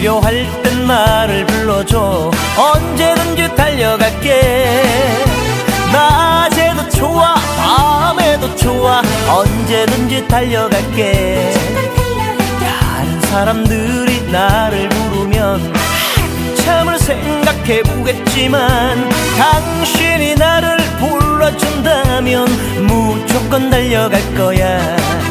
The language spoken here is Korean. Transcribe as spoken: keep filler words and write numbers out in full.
필요할 땐 나를 불러줘. 언제든지 달려갈게. 낮에도 좋아 밤에도 좋아 언제든지 달려갈게. 다른 사람들이 나를 부르면 한참을 생각해보겠지만 당신이 나를 불러준다면 무조건 달려갈 거야.